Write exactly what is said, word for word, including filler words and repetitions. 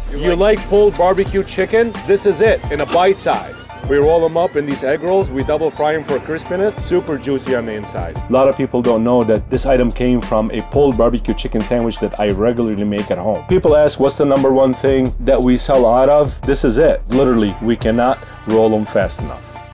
You like pulled barbecue chicken? This is it, in a bite size. We roll them up in these egg rolls, we double fry them for crispiness, super juicy on the inside. A lot of people don't know that this item came from a pulled barbecue chicken sandwich that I regularly make at home. People ask, what's the number one thing that we sell out of? This is it. Literally, we cannot roll them fast enough.